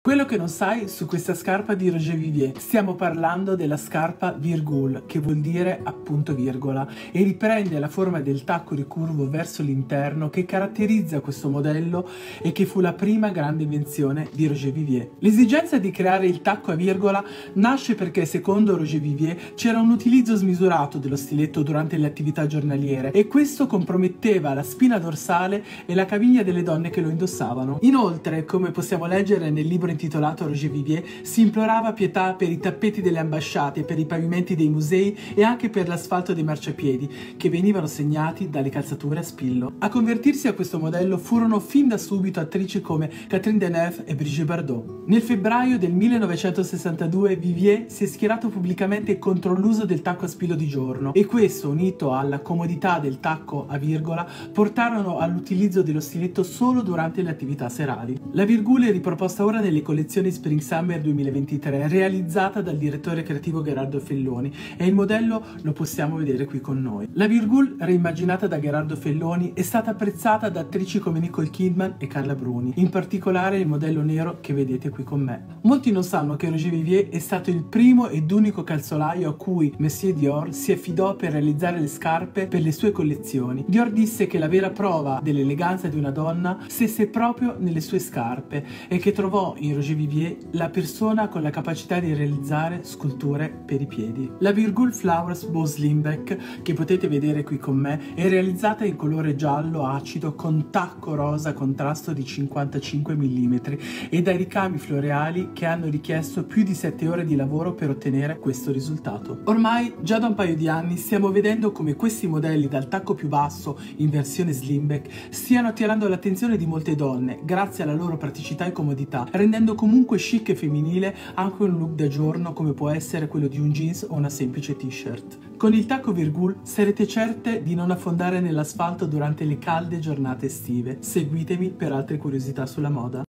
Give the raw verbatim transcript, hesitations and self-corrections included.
Quello che non sai su questa scarpa di Roger Vivier, stiamo parlando della scarpa Virgule, che vuol dire appunto virgola, e riprende la forma del tacco ricurvo verso l'interno che caratterizza questo modello e che fu la prima grande invenzione di Roger Vivier. L'esigenza di creare il tacco a virgola nasce perché secondo Roger Vivier c'era un utilizzo smisurato dello stiletto durante le attività giornaliere e questo comprometteva la spina dorsale e la caviglia delle donne che lo indossavano. Inoltre, come possiamo leggere nel libro intitolato Roger Vivier, si implorava pietà per i tappeti delle ambasciate, per i pavimenti dei musei e anche per l'asfalto dei marciapiedi, che venivano segnati dalle calzature a spillo. A convertirsi a questo modello furono fin da subito attrici come Catherine Deneuve e Brigitte Bardot. Nel febbraio del millenovecentosessantadue Vivier si è schierato pubblicamente contro l'uso del tacco a spillo di giorno e questo, unito alla comodità del tacco a virgola, portarono all'utilizzo dello stiletto solo durante le attività serali. La Virgule è riproposta ora nelle collezioni Spring Summer duemilaventitré, realizzata dal direttore creativo Gherardo Felloni, e il modello lo possiamo vedere qui con noi. La Virgule, reimmaginata da Gherardo Felloni, è stata apprezzata da attrici come Nicole Kidman e Carla Bruni, in particolare il modello nero che vedete qui con me. Molti non sanno che Roger Vivier è stato il primo ed unico calzolaio a cui Monsieur Dior si affidò per realizzare le scarpe per le sue collezioni. Dior disse che la vera prova dell'eleganza di una donna stesse proprio nelle sue scarpe e che trovò in Roger Vivier la persona con la capacità di realizzare sculture per i piedi. La Virgule Flowers Bow Slimback, che potete vedere qui con me, è realizzata in colore giallo acido con tacco rosa contrasto di cinquantacinque millimetri e dai ricami floreali che hanno richiesto più di sette ore di lavoro per ottenere questo risultato. Ormai già da un paio di anni stiamo vedendo come questi modelli dal tacco più basso in versione slimback stiano attirando l'attenzione di molte donne grazie alla loro praticità e comodità, rendendo comunque chic e femminile anche un look da giorno come può essere quello di un jeans o una semplice t-shirt. Con il tacco Virgule sarete certe di non affondare nell'asfalto durante le calde giornate estive. Seguitemi per altre curiosità sulla moda.